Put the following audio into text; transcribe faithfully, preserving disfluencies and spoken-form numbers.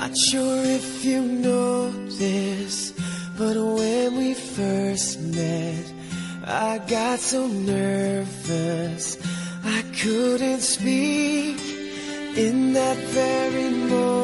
Not sure if you know this, but when we first met, I got so nervous I couldn't speak. In that very moment,